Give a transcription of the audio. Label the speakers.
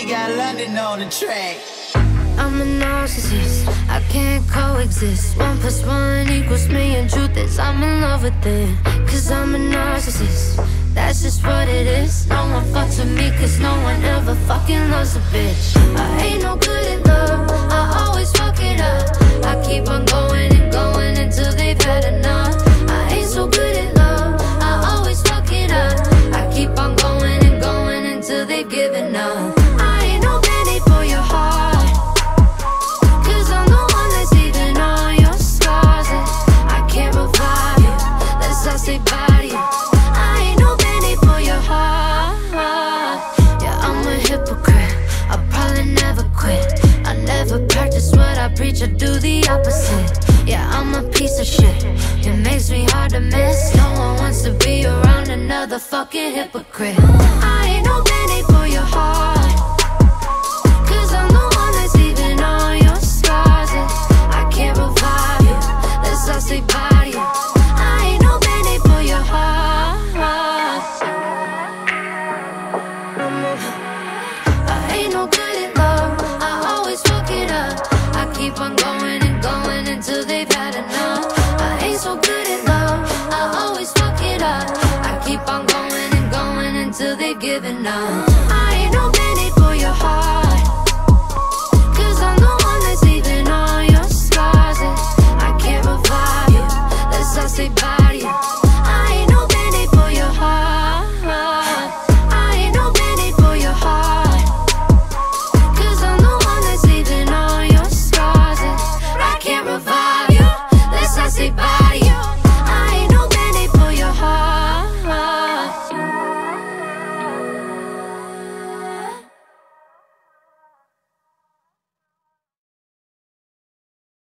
Speaker 1: got London on the track.
Speaker 2: I'm a narcissist, I can't coexist. 1 + 1 = me, and truth is I'm in love with it. Cause I'm a narcissist, that's just what it is. No one fucks with me cause no one ever fucking loves a bitch. I ain't no good at love, I always fuck it up. I keep on going and going until they've had enough. I ain't so good at love, I always fuck it up. I keep on going and going until they've given up. I ain't no band-aid for your heart, say body. I ain't no band-aid for your heart. Yeah, I'm a hypocrite, I'll probably never quit. I never practice what I preach, I do the opposite. Yeah, I'm a piece of shit, it makes me hard to miss. No one wants to be around another fucking hypocrite. I ain't no band-aid for your heart, cause I'm the one that's leaving all your scars. I can't revive you, that's I say body. Keep on going and going until they've had enough. I ain't so good at love, I always fuck it up. I keep on going and going until they've given up.